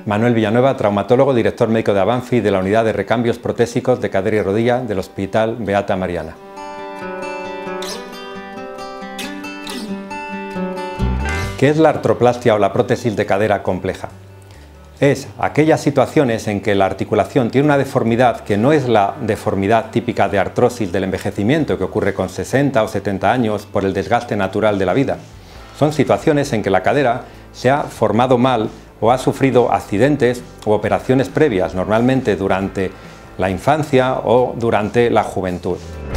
Manuel Villanueva, traumatólogo, director médico de Avanfi de la Unidad de Recambios Protésicos de Cadera y Rodilla del Hospital Beata Mariana. ¿Qué es la artroplastia o la prótesis de cadera compleja? Es aquellas situaciones en que la articulación tiene una deformidad que no es la deformidad típica de artrosis del envejecimiento que ocurre con 60 o 70 años por el desgaste natural de la vida. Son situaciones en que la cadera se ha formado mal o ha sufrido accidentes u operaciones previas, normalmente durante la infancia o durante la juventud.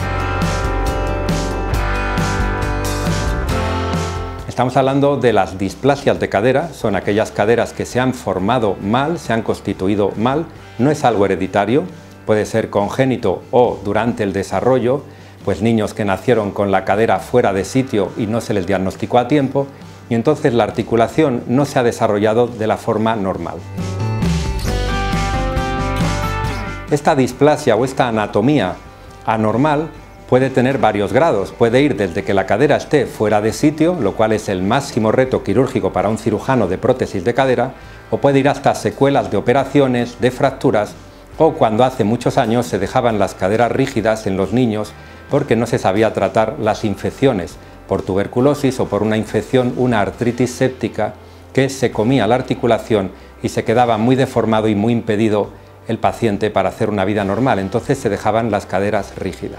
Estamos hablando de las displasias de cadera, son aquellas caderas que se han formado mal, se han constituido mal, no es algo hereditario, puede ser congénito o durante el desarrollo, pues niños que nacieron con la cadera fuera de sitio y no se les diagnosticó a tiempo, y entonces la articulación no se ha desarrollado de la forma normal. Esta displasia o esta anatomía anormal puede tener varios grados, puede ir desde que la cadera esté fuera de sitio, lo cual es el máximo reto quirúrgico para un cirujano de prótesis de cadera, o puede ir hasta secuelas de operaciones, de fracturas, o cuando hace muchos años se dejaban las caderas rígidas en los niños porque no se sabía tratar las infecciones por tuberculosis o por una infección, una artritis séptica, que se comía la articulación y se quedaba muy deformado y muy impedido el paciente para hacer una vida normal, entonces se dejaban las caderas rígidas.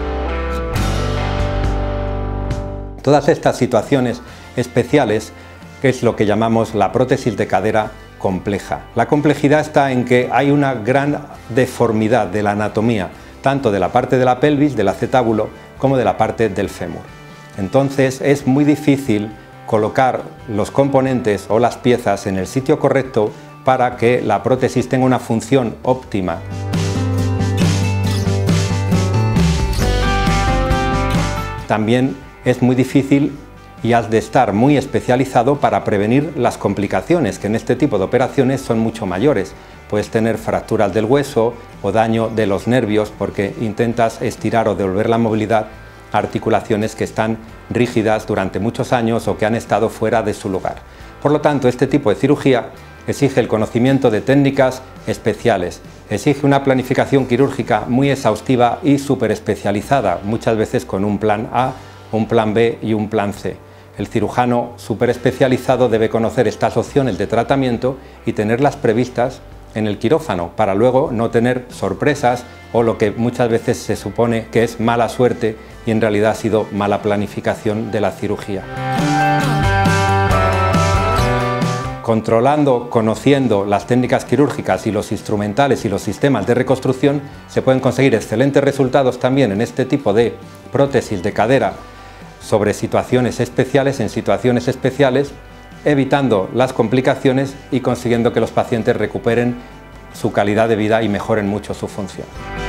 Todas estas situaciones especiales, que es lo que llamamos la prótesis de cadera compleja. La complejidad está en que hay una gran deformidad de la anatomía, tanto de la parte de la pelvis, del acetábulo, como de la parte del fémur. Entonces es muy difícil colocar los componentes o las piezas en el sitio correcto para que la prótesis tenga una función óptima. También es muy difícil y has de estar muy especializado para prevenir las complicaciones, que en este tipo de operaciones son mucho mayores. Puedes tener fracturas del hueso o daño de los nervios porque intentas estirar o devolver la movilidad a articulaciones que están rígidas durante muchos años o que han estado fuera de su lugar. Por lo tanto, este tipo de cirugía exige el conocimiento de técnicas especiales, exige una planificación quirúrgica muy exhaustiva y súper especializada, muchas veces con un plan A, un plan B y un plan C. El cirujano súper especializado debe conocer estas opciones de tratamiento y tenerlas previstas en el quirófano para luego no tener sorpresas o lo que muchas veces se supone que es mala suerte y en realidad ha sido mala planificación de la cirugía. Controlando, conociendo las técnicas quirúrgicas y los instrumentales y los sistemas de reconstrucción se pueden conseguir excelentes resultados también en este tipo de prótesis de cadera sobre situaciones especiales, en situaciones especiales, evitando las complicaciones y consiguiendo que los pacientes recuperen su calidad de vida y mejoren mucho su función.